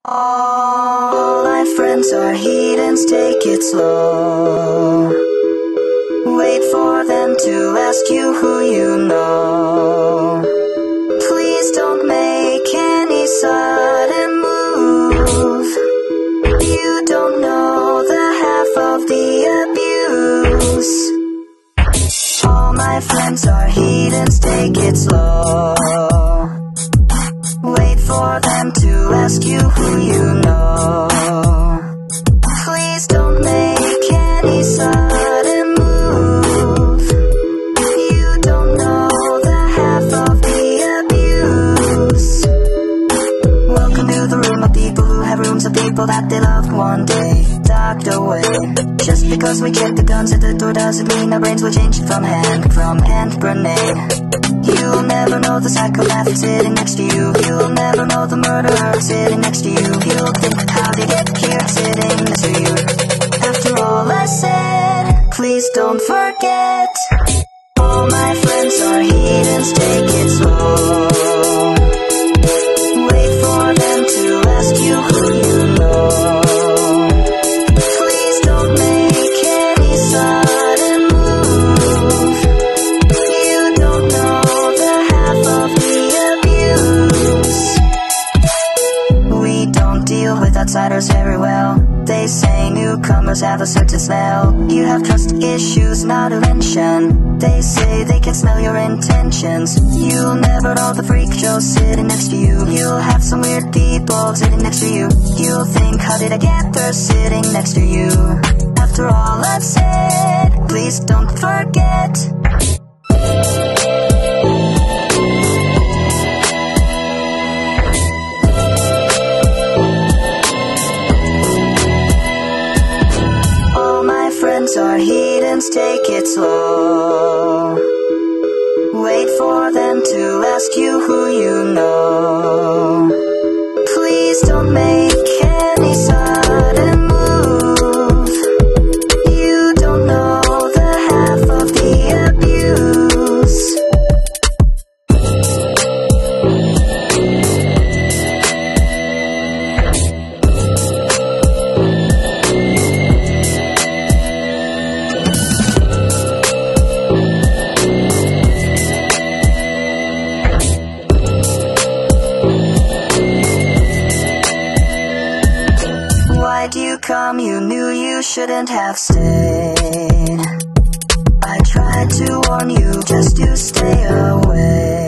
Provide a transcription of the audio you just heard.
All my friends are heathens, take it slow. Wait for them to ask you who you know. Please don't make any sudden move. You don't know the half of the abuse. All my friends are heathens, take it slow. Wait for them to ask you who you know. Please don't make any sudden move. You don't know the half of the abuse. Welcome to the room of people who have rooms of people that they loved one day docked away. Just because we check the guns at the door doesn't mean our brains will change from hand grenade. You'll never know the psychopath sitting next to you. You'll never know the murderer sitting next to you. You'll think, how did he get here sitting next to you? After all I said, please don't forget. All my friends are heathens, take it slow. Wait for them to ask you who you know. Please don't make any sudden move. You don't know the half of the abuse. We don't deal with outsiders very well. They say newcomers have a certain smell. You have trust issues, not a mention. They say they can smell your intentions. You'll never know the freak show sitting next to you. You'll have some weird people sitting next to you. You'll think, how did I get there sitting next to you? After all I've said, please don't forget. Are heathens, take it slow. Wait for them to ask you who you know. Please don't make any sudden move. You don't know the half of the abuse. Why'd you come? You knew you shouldn't have stayed. I tried to warn you just to stay away.